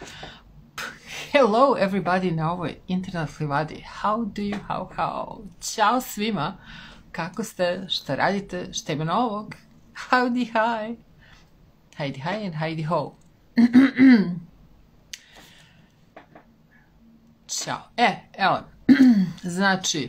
Hello everybody na ovoj internet livadi. How do you, how? Ćao svima. Kako ste, šta radite, šta ima novog? Howdy hi. Heidi hi and Heidi ho. Ćao. Evo. Znači,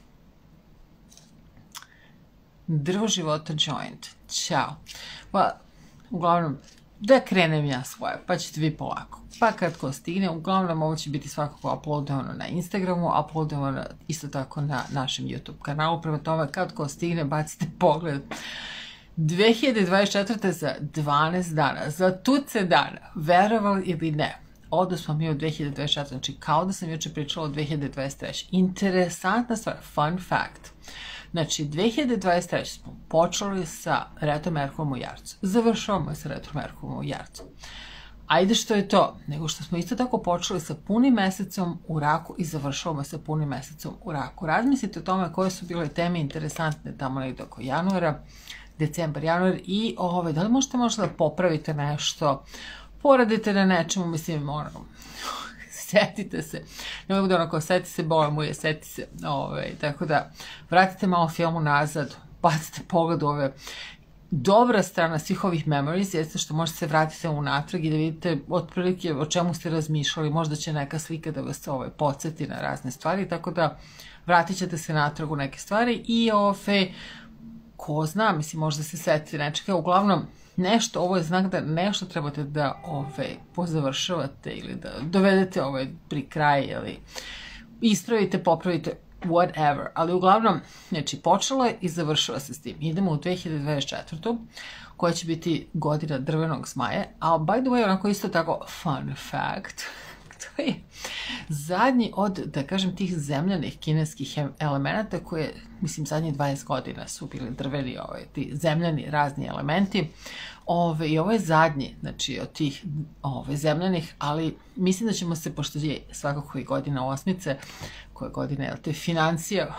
drvo života joint. Ćao. Uglavnom, da krenem ja svoje, pa ćete vi polako. Pa kad ko stigne, uglavnom ovo će biti svakako uploadovano na Instagramu, uploadovano isto tako na našem YouTube kanalu. Prema tome, kad ko stigne, bacite pogled. 2024. za 12 dana, za tuce dana, verovali ili ne, ovdje smo mi u 2024. Znači, kao da sam juče pričala o 2023. Interesantna stvar, fun fact. Znači, 2023. smo počeli sa retro Merkurom u Jarcu. Završavamo sa retro Merkurom u Jarcu. Ajde što je to, nego što smo isto tako počeli sa punim mesecom u Raku i završavamo sa punim mesecom u Raku. Razmislite o tome koje su bile teme interesantne tamo negdje oko januara, decembar, januar i da li možete možda da popravite nešto, poradite na nečemu, mislim, setite se, ne mogu da onako, seti se, boja mu je, seti se, tako da, vratite malo filmu nazad, bacite pogled u ove. Dobra strana svih ovih memories jeste što možete se vratiti unatrag i da vidite otprilike o čemu ste razmišljali, možda će neka slika da vas podsjeti na razne stvari, tako da vratit ćete se natrag u neke stvari i ko zna, mislim, možda se setite nečega, uglavnom, nešto, ovo je znak da nešto trebate da pozavršavate ili da dovedete pri kraj ili ispravite, popravite, whatever. Ali uglavnom, znači, počelo je i završila se s tim. Idemo u 2024. koja će biti godina drvenog zmaja, a by the way, onako isto tako fun fact, to je zadnji od, da kažem, tih zemljanih kineskih elemenata koje, mislim, zadnjih 20 godina su bili drveni, ti zemljani razni elementi. I ovo je zadnji, znači, od tih zemljanih, ali mislim da ćemo se, pošto je svakako i godina osmice, koja je godina, jel te, financija,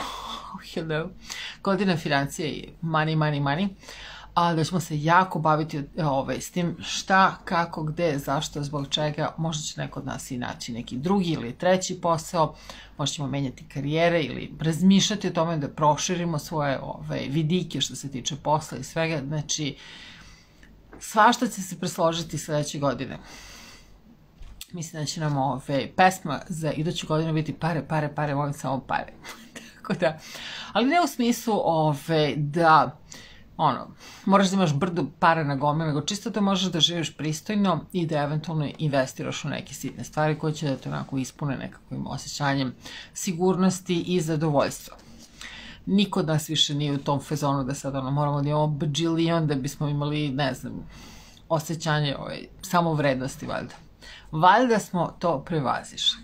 godina financija i money, ali da ćemo se jako baviti s tim šta, kako, gde, zašto, zbog čega, možda će neko od nas i naći neki drugi ili treći posao, možda ćemo menjati karijere ili razmišljati o tome da proširimo svoje vidike što se tiče posla i svega, znači, svašta će se presložiti sledeće godine. Mislim da će nam pesma za iduću godinu biti pare, volim samo pare. Tako da, ali ne u smislu da, moraš da imaš brdo para na gomil, nego čisto da možeš da živiš pristojno i da eventualno investiraš u neke sitne stvari koje će da te onako ispune nekakvim osjećanjem sigurnosti i zadovoljstva. Niko od nas više nije u tom fazonu da sad moramo da imamo bajilion da bismo imali, ne znam, osjećanje samovrednosti, valjda. Valjda smo to prevazišli.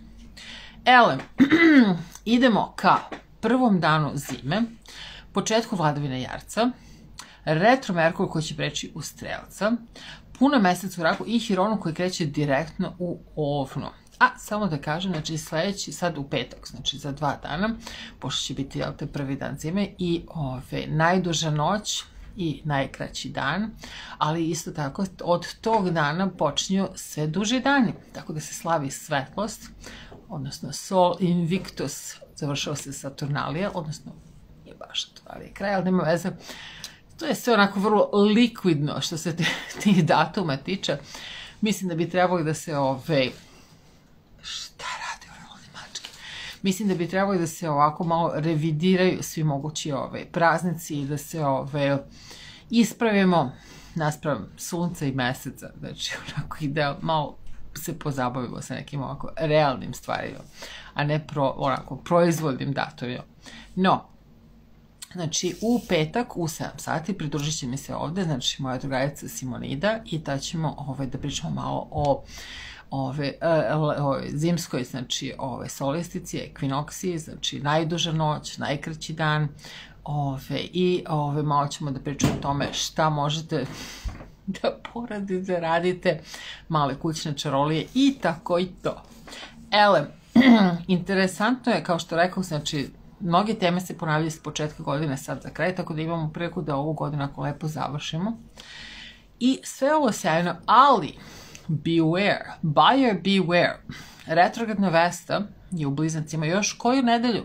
Idemo ka prvom danu zime, početku vladavine Jarca, retro Merkur koji će preći u Strelca, puno mesec u Raku i Hironu koji kreće direktno u Ovnu. A, samo da kažem, znači sledeći, sad u petak, znači za 2 dana, pošto će biti prvi dan zime i najduža noć i najkraći dan, ali isto tako od tog dana počinju sve duži dani, tako da se slavi svetlost, odnosno Sol Invictus, završava se Saturnalija, odnosno nije baš to, ali je kraj, ali nema veze. To je sve onako vrlo likvidno što se tih datuma tiče. Mislim da bi trebalo da se šta rade ove ovdje mačke? Mislim da bi trebalo da se ovako malo revidiraju svi mogući praznici i da se ispravimo naspram sunca i meseca. Znači, onako i da malo se pozabavimo sa nekim ovako realnim stvarima, a ne onako proizvodnim datumima. No, znači, u petak u 7 sati pridružit će mi se ovde, znači, moja drugarica Simonida i ta ćemo da pričamo malo o zimskoj, znači, solistici, ekvinoksiji, znači, najduža noć, najkraći dan, i malo ćemo da pričamo o tome šta možete da poradite, da radite, male kućne čarolije i tako i to. Interesantno je, kao što rekao, znači, mnoge teme se ponavljaju s početka godine sad za kraj, tako da imamo priliku da ovu godinu ako lepo završimo. I sve ovo sjajno, ali beware, buyer beware. Retrogradna Vesta je u Blizancima još koju nedelju,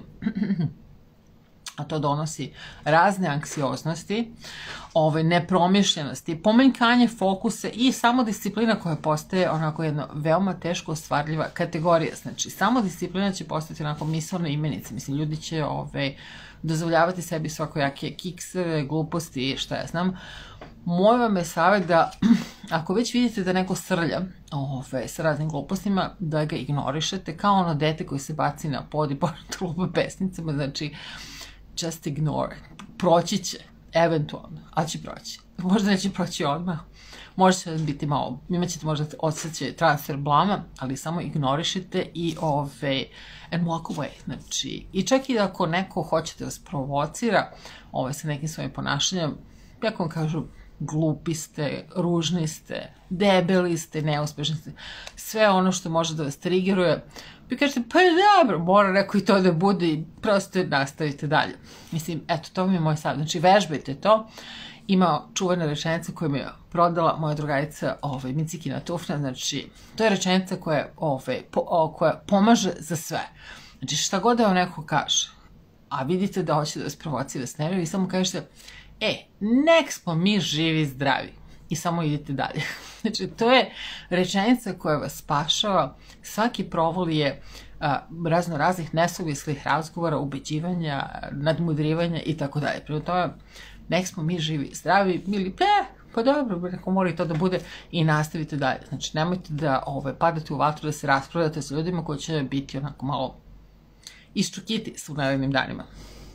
a to donosi razne anksioznosti, nepromišljenosti, pomanjkanje fokuse i samodisciplina koja postaje onako jedna veoma teško ostvarljiva kategorija. Znači, samodisciplina će postati onako misaone imenice. Mislim, ljudi će dozvoljavati sebi svakojake kikseve, gluposti, šta ja znam. Moj vam je savjet da, ako već vidite da neko srlja sa raznim glupostima, da ga ignorišete, kao ono dete koji se baci na pod i počne lupa pesnicama, znači, just ignore. Proći će, eventualno, ali će proći. Možda neće proći odmah, može će biti malo, imaćete možda osjećaj transfer blama, ali samo ignorišite i and walk away. Znači, i čak i ako neko hoće da vas provocira sa nekim svojim ponašanjem, kako vam kažu, glupi ste, ružni ste, debeli ste, neuspešni ste, sve ono što može da vas triggeruje, vi kažete, pa dobro, mora neko i to da bude i prosto nastavite dalje. Mislim, eto, to mi je moj savjet. Znači, vežbajte to. Ima čuvena rečenica koju mi je prodala moja drugarica Micikina Tufna. Znači, to je rečenica koja pomaže za sve. Znači, šta god da vam neko kaže, a vidite da hoće da vas provocira, da vas nervira, vi samo kažete, nek smo mi živi i zdravi. I samo idete dalje. Znači, to je rečenica koja vas spašava. Svaki provol je razno raznih nesuvislih razgovora, ubeđivanja, nadmudrivanja i tako dalje. Prema tome, nek smo mi živi i zdravi, ili pa dobro, neko mora i to da bude i nastavite dalje. Znači, nemojte da padate u vatru, da se raspravljate sa ljudima koji će biti onako malo iščukiti u narednim danima.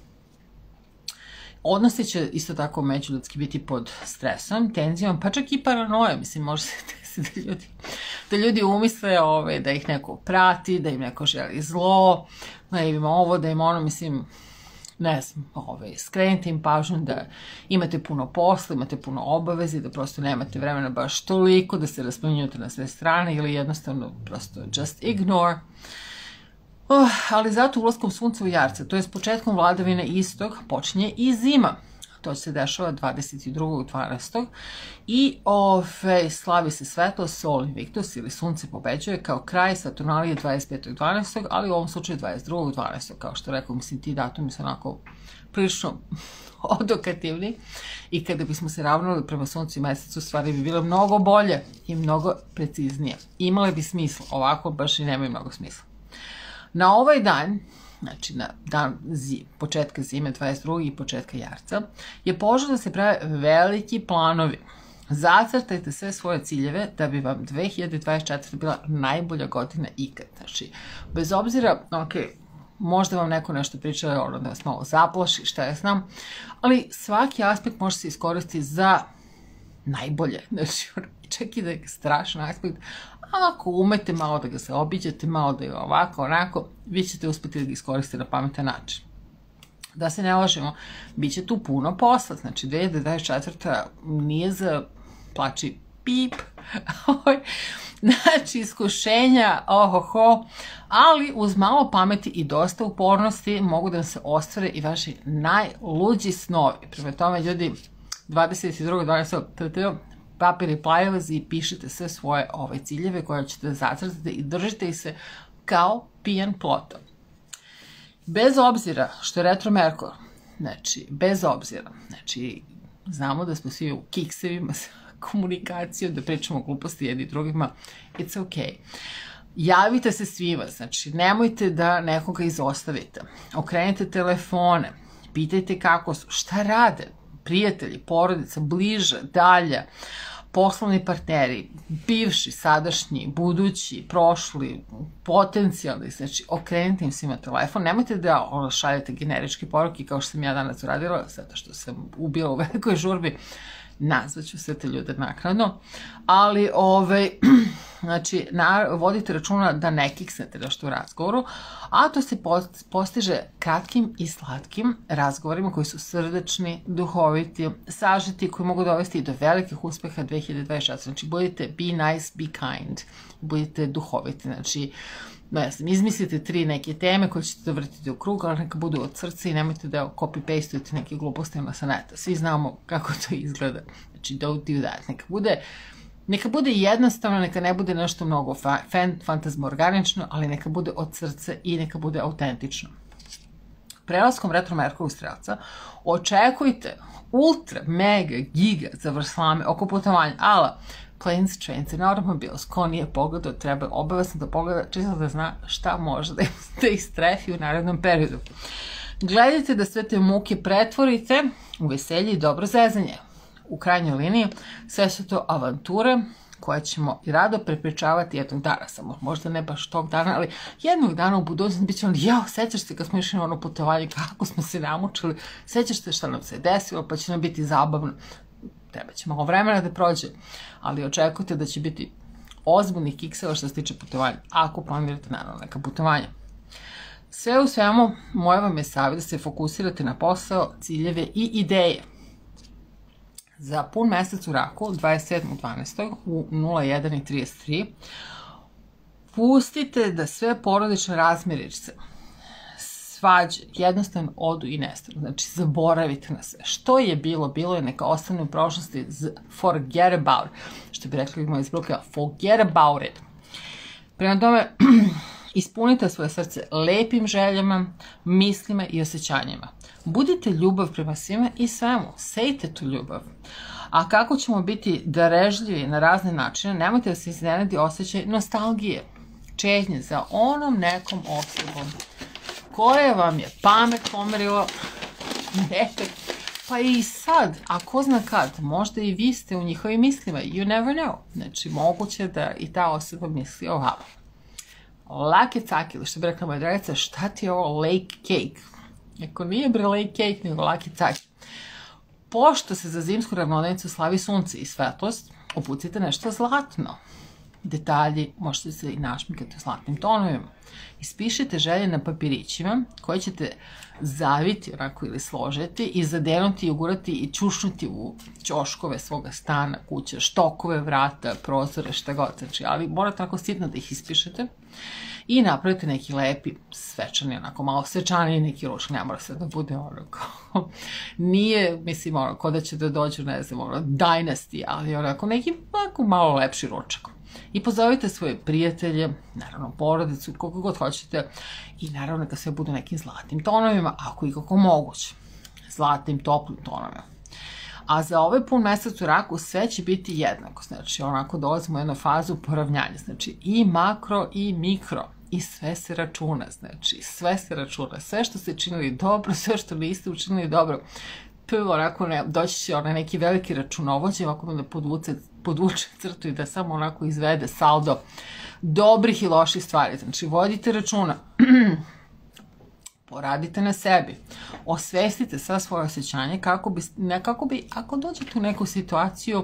Odnosi će isto tako međuljudski biti pod stresom, tenzijom, pa čak i paranojom. Mislim, može se desiti da ljudi umisle da ih neko prati, da im neko želi zlo, da im ovo, da im ono, mislim, ne znam, skrenite im pažnju da imate puno posla, imate puno obavezi, da prosto nemate vremena baš toliko, da se raspominjujete na sve strane ili jednostavno prosto just ignore. Ali zato ulaskom sunca u Jarca, to je s početkom vladavine istog, počinje i zima. To se dešava 22.12. I slavi se svetlo, Sol Invictus ili sunce pobeđuje kao kraj Saturnalije 25.12. ali u ovom slučaju 22.12. Kao što rekao, mislim, ti datumi su onako prilično odokativni i kada bismo se ravnali prema suncu i mesecu, stvari bi bile mnogo bolje i mnogo preciznije. Imale bi smisla, ovako baš i nemaju mnogo smisla. Na ovaj dan, znači na dan početka zime 22. i početka Jarca, je poželjno da se prave veliki planovi. Zacrtajte sve svoje ciljeve da bi vam 2024. bila najbolja godina ikad. Znači, bez obzira, možda vam neko nešto priča, da vas malo zaplaši, šta ja znam, ali svaki aspekt može se iskoristiti za najbolje. Znači, čak i da je strašan aspekt, ako umete malo da ga se obiđete, malo da je ovako, onako, vi ćete uspjeti da ga iskoristite na pametan način. Da se ne lažemo, bit će tu puno posla, znači 2024. nije za plači pip, znači iskušenja, ali uz malo pameti i dosta upornosti mogu da se ostvare i vaši najluđi snovi. Prema tome, ljudi, 22.12. papir i plajevaz i pišite sve svoje ciljeve koje ćete zacrtati i držite ih se kao pijan plotom. Bez obzira što je retro Merkur, znači, bez obzira, znači, znamo da smo svi u kiksevima sa komunikacijom, da pričamo gluposti jedni drugima, it's okay. Javite se svima, znači, nemojte da nekoga izostavite. Okrenite telefone, pitajte kako su, šta rade, prijatelji, porodica, bliže, dalje, poslovni partneri, bivši, sadašnji, budući, prošli, potencijalni, znači okrenite im svima telefon, nemojte da šaljete generičke poruke kao što sam ja danas uradila, zato što sam ubila u velikoj žurbi, nazvaću sve te ljude naknadno, ali znači vodite računa da ne kiksnete nešto u razgovoru, a to se postiže kratkim i slatkim razgovorima koji su srdečni, duhoviti, sažeti, koji mogu dovesti do velikih uspeha 2024. Znači budite be nice, be kind, budite duhoviti, znači izmislite 3 neke teme koje ćete da vrtite u krug, ali neka budu od srca i nemojte da copy-pastujete neke gluposti sa neta. Svi znamo kako to izgleda. Znači, don't do that. Neka bude Neka bude jednostavno, neka ne bude nešto mnogo fantazmorganično, ali neka bude od srca i neka bude autentično. Prelaskom retro Merkur u Strelca očekujte ultra, mega, giga zavrzlame oko putovanja, ala planes, trains and automobiles. Ko nije pogledao, treba obavezno da pogleda, čisto da zna šta može da ih strefi u narednom periodu. Gledajte da sve te muke pretvorite u veselje i dobro zezanje. U krajnjoj liniji sve su to avanture koje ćemo i rado prepričavati jednog dana, samo možda ne baš tog dana, ali jednog dana u budućnosti bit će ono, jao, sećaš se kad smo išli na ono putovanje, kako smo se namučili, sećaš se šta nam se desilo, pa će nam biti zabavno. Treba će malo vremena da prođe, ali očekujte da će biti ozbiljnih kikseva što se tiče putovanja, ako planirate naravno neka putovanja. Sve u svemu, moj vam je savjet da se fokusirate na posao, ciljeve i ideje. Za pun mesec u Raku, 27.12. u 01:33, pustite da sve porodične razmirice, svađe, jednostavno odu i nestanu. Znači, zaboravite na sve. Što je bilo, bilo je, neka ostane u prošlosti, forget about it. Što bi rekli moji iz Brooklyna, forget about it. Prema tome, ispunite svoje srce lepim željama, mislima i osjećanjima. Budite ljubav prema svima i svemu. Sejte tu ljubav. A kako ćemo biti darežljivi na razne načine, nemojte da se iznenadi osjećaj nostalgije, čežnje za onom nekom osobom koje vam je pamet pomerilo nekad, pa i sad, a ko zna kad, možda i vi ste u njihovim mislima, you never know. Znači, moguće da i ta osoba misli o vama. Lake cake, ili što bi rekla moja dragica, šta ti je ovo lake cake? Ako nije bre lake cake, nego lake cake. Pošto se za zimsku ravnodenicu slavi sunce i svetlost, obucite nešto zlatno. Detalji možete se i našmikati u zlatnim tonovima. Ispišite želje na papirićima koje ćete zaviti onako ili složiti i zadenuti i ugurati i čušnuti u ćoškove svoga stana, kuće, štokove, vrata, prozore, šta god. Znači, ali morate onako sitno da ih ispišete i napravite neki lepi svečani, onako malo svečani neki ručak. Ne mora se da bude onako, nije, mislim, onako da će da dođu, ne znam, ono, Dynasty, ali onako neki malo lepši ručak. I pozovite svoje prijatelje, naravno porodicu, koliko god hoćete, i naravno neka sve budu nekim zlatnim tonovima, ako i kako moguće. Zlatnim, toplim tonovima. A za ovaj pun mesec u Raku sve će biti jednako. Znači, onako dolazimo u jednu fazu poravnjanja. Znači, i makro i mikro. I sve se računa. Znači, sve se računa. Sve što ste činili dobro, sve što niste učinili dobro. Onako, doći će onaj neki veliki računovođe, ovako da podvuče crtu i da samo onako izvede saldo dobrih i loših stvari. Znači, vodite računa. Poradite na sebi. Osvestite sva svoje osjećanje kako bi, ako dođete u neku situaciju,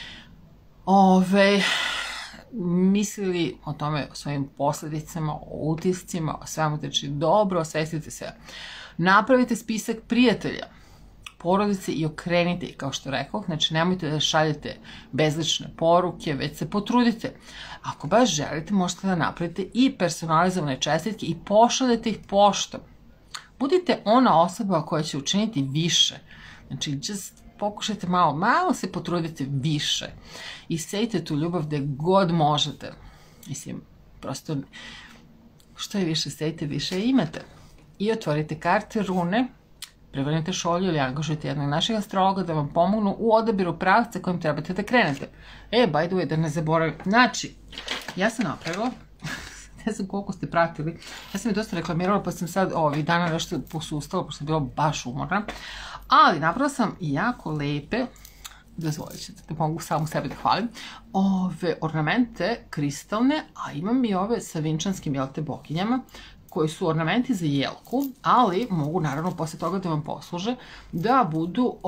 mislili o tome, o svojim posljedicama, o utiscima, o svemu, znači dobro osvestite se. Napravite spisak prijatelja, porodice i okrenite ih, kao što rekao. Znači, nemojte da šaljete bezlične poruke, već se potrudite. Ako baš želite, možete da napravite i personalizovane čestitke i pošaljete ih poštom. Budite ona osoba koja će učiniti više. Znači, pokušajte malo se potrudite više. I sejte tu ljubav gde god možete. Mislim, prosto, što je više sejte, više imate. I otvorite karte rune, prevrnite šolju ili angažujete jednog našeg astrologa da vam pomognu u odabiru pravca kojim trebate da krenete. By the way, da ne zaboravim. Znači, ja sam napravila, ne znam koliko ste pratili, ja sam je dosta reklamirala, pa sam sad ovih dana nešto posustala, pošto sam bila baš umorna, ali napravila sam jako lepe, dozvolit ćete da mogu samu sebi da hvalim, ove ornamente kristalne, a imam i ove sa vinčanskim, boginjama, koji su ornamenti za jelku, ali mogu naravno posle toga da vam posluže da budu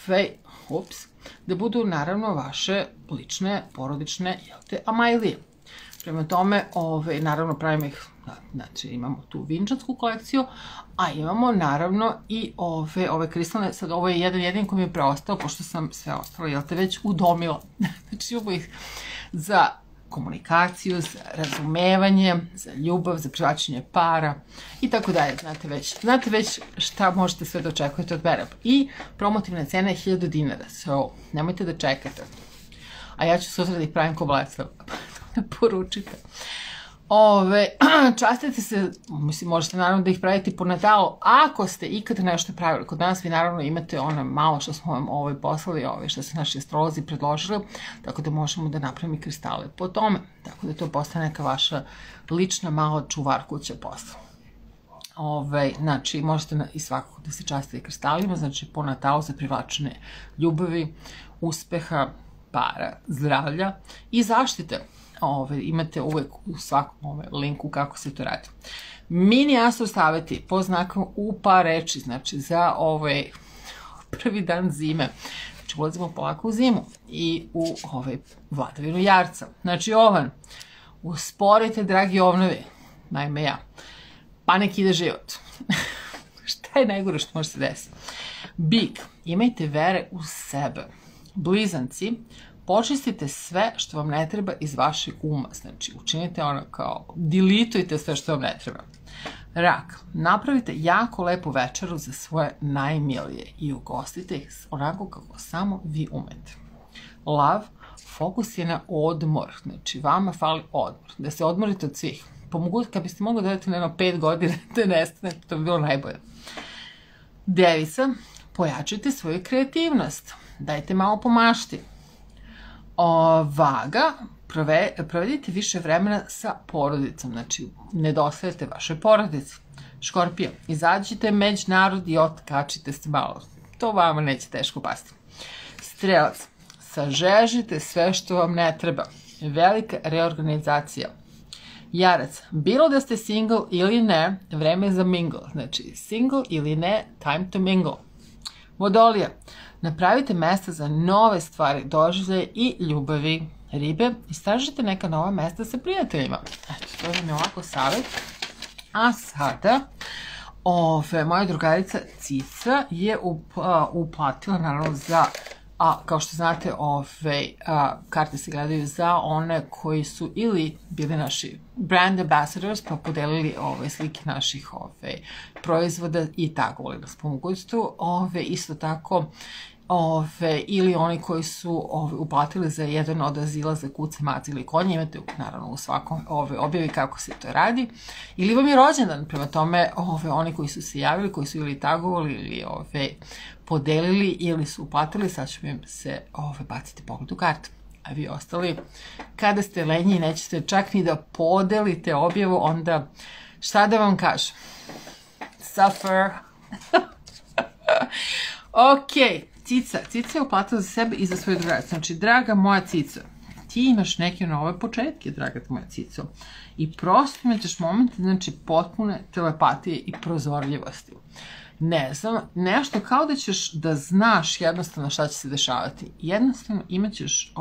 da budu naravno vaše lične, porodične amajlije. Prema tome, naravno pravimo ih, znači imamo tu vinčansku kolekciju, a imamo naravno i ove kristalne, sad ovo je jedan jedin koji mi je preostao, pošto sam sve ostalo, već udomila. Znači imamo ih za komunikaciju, za razumevanje, za ljubav, za privlačenje para i tako dalje. Znate već šta možete sve da očekujete od mene. I promotivna cena je 1000 dinara, so nemojte da čekate. a ja ću sutra da ih pravim ko blesav. Poručite. Častite se, mislim, možete naravno da ih pravite po Natalu, ako ste ikad nešto pravili. Kod nas vi naravno imate ono malo što smo vam poslali, što su naši astrolozi predložili, tako da možemo da napravimo i kristale po tome, tako da to postane neka vaša lična mala čuvarkuća posla. Znači, možete i svakako da se častite kristalima, znači po Natalu za privlačenje ljubavi, uspeha, para, zdravlja i zaštite. Imate uvek u svakom linku kako se to radi. Mini astro saveti po znakom u par reči, znači za prvi dan zime. Znači ulazimo polako u zimu i u vladavinu Jarca. Znači Ovan, usporite dragi ovnovi, naime ja, pa nek ide život. Šta je najgore što može se desiti? Bik, imajte vere u sebe. Blizanci, počistite sve što vam ne treba iz vašeg uma, znači učinite delitujte sve što vam ne treba. Rak, napravite jako lepu večeru za svoje najmilije i ugostite ih onako kako samo vi umete. Lav, fokus je na odmor, znači vama fali odmor, da se odmorite od svih. Kad biste mogli dodati na 5 godina da nestane, to bi bilo najbolje. Devica, pojačajte svoju kreativnost, dajte malo pomašti. Vaga, provedite više vremena sa porodicom, znači nedostajete vašoj porodici. Škorpija, izađite među narod i otkačite se malo, to vama neće teško pasti. Strelac, sažežite sve što vam ne treba, velika reorganizacija. Jarac, bilo da ste single ili ne, vreme je za mingle, znači single ili ne, time to mingle. Vodolija, napravite mesta za nove stvari, doživljaje i ljubavi. Ribe, istražite neka nova mesta sa prijateljima. Eto, to je mi ovako savjet. A sada, moja drugarica Cica je uplatila, naravno, kao što znate, karte se gledaju za one koji su ili bili naši brand ambassadors, pa podelili slike naših proizvoda i tagovali nas po mogućstvu. Isto tako, ili oni koji su uplatili za jedan od azila za kuce, mace ili konje, imate naravno u svakom objavi kako se to radi, ili vam je rođendan, prema tome oni koji su se javili, koji su ili tagovali ili podelili ili su uplatili, sad ću im se baciti pogled u kartu. A vi ostali, kada ste lenji i nećete čak ni da podelite objavu, onda šta da vam kažem? Suffer. Ok. Cica je uplatila za sebe i za svoju drugaricu. Znači, draga moja Cico, ti imaš neke nove početke, draga moja Cico. I prosto imaš momente, znači, potpune telepatije i prozorljivosti. Ne znam, nešto kao da ćeš da znaš jednostavno šta će se dešavati. Jednostavno imat ćeš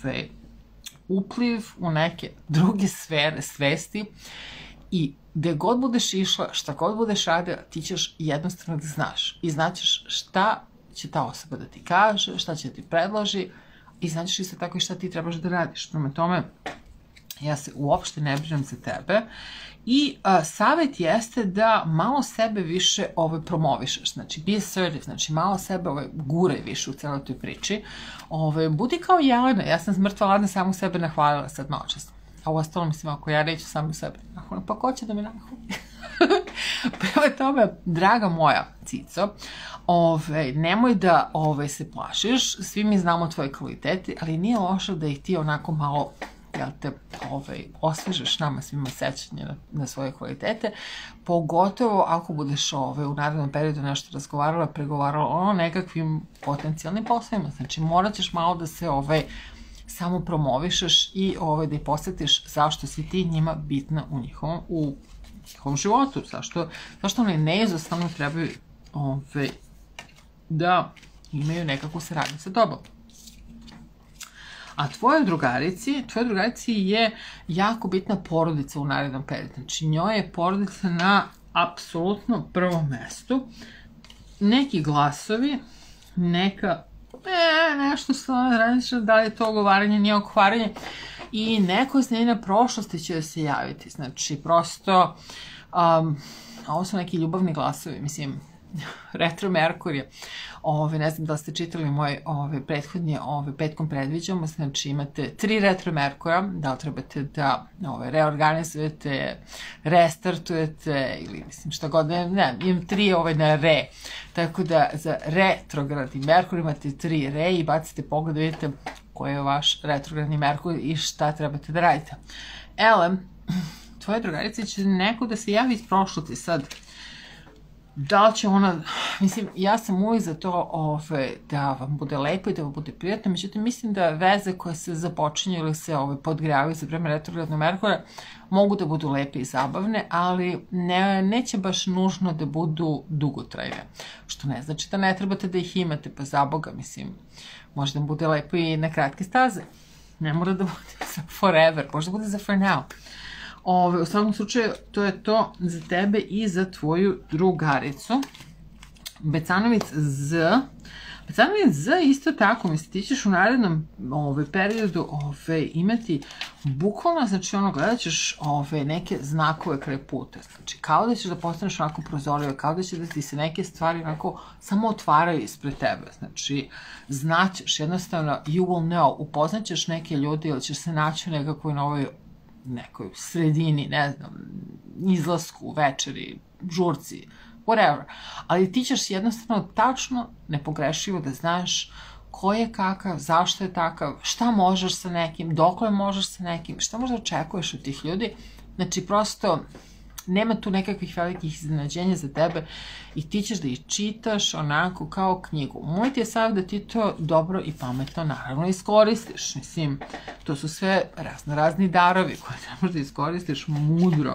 upliv u neke druge sfere svesti i gde god budeš išla, šta god budeš radila, ti ćeš jednostavno da znaš. I znaćeš šta će ta osoba da ti kaže, šta će da ti predloži i znaćeš isto tako i šta ti trebaš da radiš. Prema tome, ja se uopšte ne brinem za tebe i savjet jeste da malo sebe više promovišeš, znači be assertive, znači malo sebe guraj više u celoj toj priči. Budi kao Jelena, ja sam mrtva ladna samu sebe nahvalila sad malo često. A u ostalo mislim, ako ja neću samu sebe nahvalim, pa ko će da me nahvali? Prema tome, draga moja Cico, nemoj da se plašiš, svi mi znamo tvoje kvalitete, ali nije loše da ih ti onako malo, osvežeš nama svima sećanje na svoje kvalitete, pogotovo ako budeš u narednom periodu nešto razgovarala, pregovarala o nekakvim potencijalnim poslovima. Znači, morat ćeš malo da se samo promovišeš i da ih posjetiš zašto si ti njima bitna u njihovom životu, zašto oni neizostavno trebaju da imaju nekakvu saradnju sa tobom. A tvojoj drugarici je jako bitna porodica u narednom periodu. Znači, njoj je porodica na apsolutno prvom mestu. Neki glasovi, nešto što različite, da li je to ogovaranje, nije ogovaranje, i neko iz njene prošlosti će da se javiti. Znači, prosto, ovo su neki ljubavni glasovi, mislim, retro Merkurije. Ne znam da li ste čitali moj prethodnji petkom predviđamo, znači imate 3 retro Merkura, da li trebate da reorganizujete, restartujete ili mislim šta god, ne, imam 3 na re, tako da za retrogradni Merkur imate 3 re i bacite pogled da vidite koji je vaš retrogradni Merkur i šta trebate da radite. Ele, tvoje drugarice će neko da se javi iz prošlosti sad. Da li će ona, mislim, ja sam uvijek za to da vam bude lepo i da vam bude prijatno, međutim, mislim da veze koje se započinju ili se podgravaju za vreme retrogradnog Merkura mogu da budu lepe i zabavne, ali neće baš nužno da budu dugotrajne. Što ne znači da ne trebate da ih imate, pa za Boga, mislim, možda da bude lepo i na kratke staze. Ne mora da bude za forever, možda bude za for now. U svakom slučaju, to je to za tebe i za tvoju drugaricu. Becanovic Z. Becanovic Z isto tako, mislim, ti ćeš u narednom periodu imati bukvalno, znači gledat ćeš neke znakove kraj puta. Znači, kao da ćeš da postaneš onako prozorljiva, kao da će da ti se neke stvari onako samo otvaraju ispred tebe. Znači, znaćeš jednostavno, you will know, upoznaćeš neke ljudi ili ćeš se naći u nekoj sredini, ne znam, izlasku, večeri, žurci, whatever. Ali ti ćeš jednostavno tačno, nepogrešivo da znaš ko je kakav, zašto je takav, šta možeš sa nekim, dokle možeš sa nekim, šta možda očekuješ od tih ljudi. Znači, prosto, nema tu nekakvih velikih iznenađenja za tebe i ti ćeš da ih čitaš onako kao knjigu. Moj ti je savjet da ti to dobro i pametno naravno iskoristiš. Mislim, to su sve razni darovi koje trebaš da iskoristiš mudro.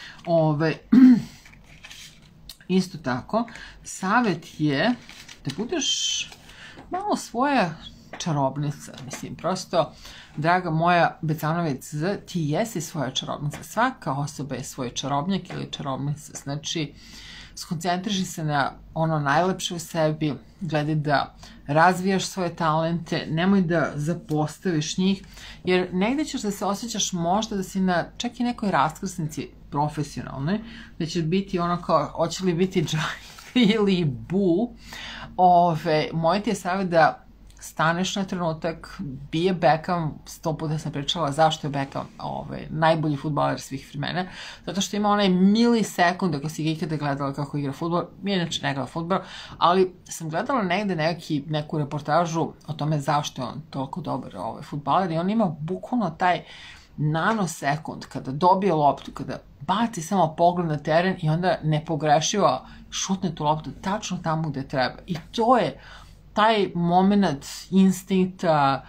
Isto tako, savjet je da budeš malo svoja čarobnica. Mislim, prosto, draga moja Becanovic Z, ti jesi svoja čarobnica. Svaka osoba je svoj čarobnjak ili čarobnica. Znači, skoncentriši se na ono najlepše u sebi, gledaj da razvijaš svoje talente, nemoj da zapostaviš njih, jer negde ćeš da se osjećaš možda da si na čak i nekoj raskrsnici profesionalnoj, da će biti ono kao, hoće li biti Giant ili Bu. Moj ti je savjet da staneš na trenutak, bio Beckham, 100 puta sam pričala zašto je Beckham najbolji fudbaler svih vremena, zato što ima onaj milisekund, ako si ga ikada gledala kako igra fudbal, mi inače ne gleda fudbal, ali sam gledala negde neku reportažu o tome zašto je on toliko dobar fudbaler i on ima bukvalno taj nanosekund kada dobije loptu, kada baci samo pogled na teren i onda nepogrešivo šutne tu loptu tačno tamo gde treba. I to je taj moment instinkta,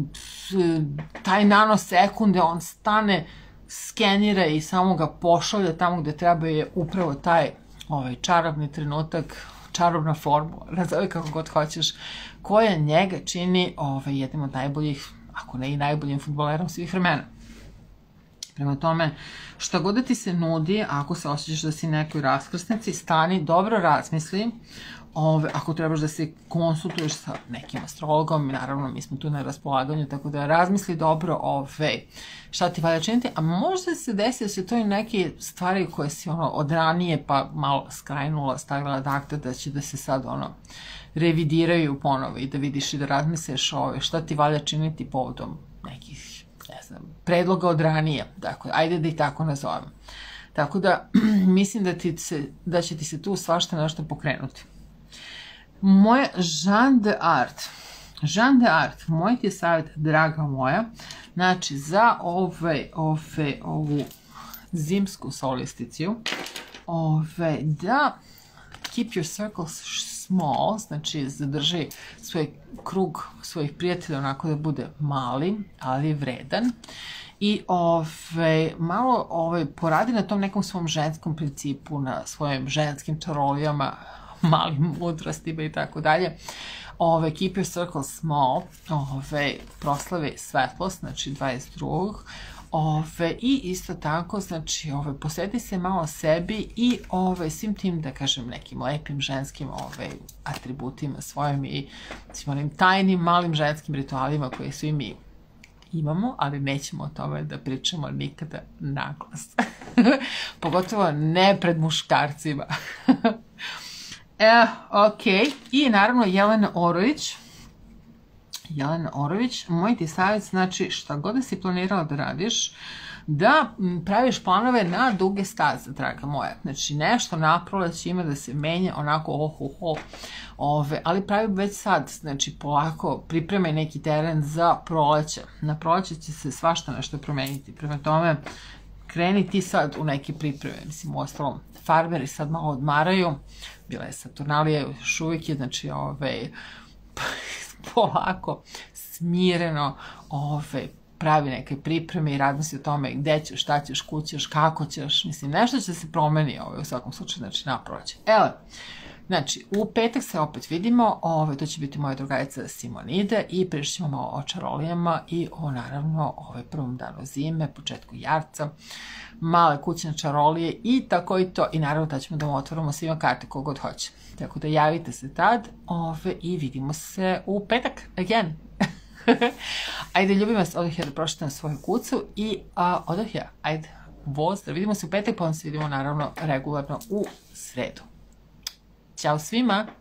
taj nanosekunde, on stane, skenira i samo ga pošalja tamo gde treba, je upravo taj čarobni trenutak, čarobna formula, nazove kako god hoćeš, koja njega čini jednim od najboljih, ako ne i najboljim fudbalerom svih vremena. Prema tome, šta god da ti se nudi, ako se osjećaš da si nekoj raskrsnici, stani, dobro razmisli. Ako trebaš da se konsultuješ sa nekim astrologom, naravno mi smo tu na raspolaganju, tako da razmisli dobro šta ti valja činiti, a možda se desi da se to i neke stvari koje si od ranije pa malo skrajnula, stavila dakle da će da se sad revidiraju ponovo i da vidiš i da razmisliš šta ti valja činiti povodom nekih, ne znam, predloga od ranije, dakle, ajde da ih tako nazovem. Tako da, mislim da će ti se tu svašta nešto pokrenuti. Moje Jean de Art, moj ti je savjet, draga moja, znači za ovu zimsku solisticiju, da keep your circles small, znači zadrži svoj krug svojih prijatelja onako da bude mali, ali vredan. I malo poradi na tom nekom svom ženskom principu, na svojim ženskim čarolijama, malim mudrostima i tako dalje. Keep your circle small, proslave svetlost, znači 22. I isto tako, znači, posveti se malo sebi i svim tim, da kažem, nekim lepim ženskim atributima svojim i svim onim tajnim malim ženskim ritualima koje svi mi imamo, ali nećemo o tome da pričamo nikada naglas. Pogotovo ne pred muškarcima. Ok, i naravno Jelena Orović, moj ti savjet, znači šta god da si planirala da radiš, da praviš planove na duge staze, draga moja. Znači nešto na proleće ima da se menja onako ali pravi već sad, znači polako pripremaj neki teren za proleće. Na proleće će se svašta nešto promeniti, prema tome kreni ti sad u neke pripreme, mislim, u ostalom, farmeri sad malo odmaraju, bila je Saturnalija, još uvijek je, znači, polako, smireno, pravi neke pripreme i razmisli o tome gde ćeš, šta ćeš, kućeš, kako ćeš, mislim, nešto će se promeni u svakom slučaju, znači, na proleće. Evo, znači, u petak se opet vidimo, to će biti moja drugarica Simonide i pričat ćemo malo o čarolijama i o, naravno, prvom danu zime, početku jarca, male kućne čarolije i tako i to. I naravno da ćemo da vam otvorimo svima karte kogod hoće. Tako da javite se tad i vidimo se u petak, again. Ajde, ljubim vas, odoh ja da pročitam svoju kucu i odoh ja, ajde, voz, da vidimo se u petak, pa onda se vidimo naravno regularno u sredu. Ćao svima!